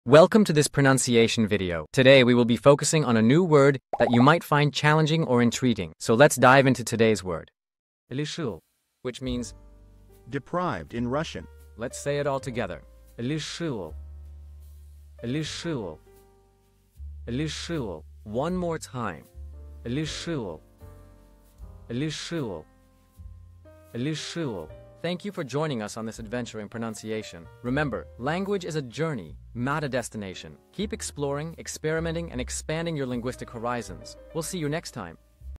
Welcome to this pronunciation video. Today we will be focusing on a new word that you might find challenging or intriguing. So let's dive into today's word. Lishil, which means deprived in Russian. Let's say it all together. Lishil. Lishil. Lishil. One more time. Lishil. Lishil. Lishil. Thank you for joining us on this adventure in pronunciation. Remember, language is a journey, not a destination. Keep exploring, experimenting, and expanding your linguistic horizons. We'll see you next time.